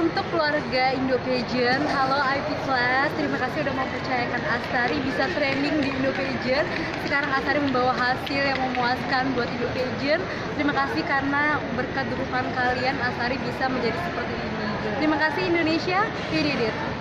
Untuk keluarga Indo Pageant, halo IP Class, terima kasih udah mempercayakan Astari bisa trending di Indo Pageant. Sekarang Astari membawa hasil yang memuaskan buat Indo Pageant. Terima kasih karena berkat dukungan kalian Astari bisa menjadi seperti ini. Terima kasih Indonesia, we did it.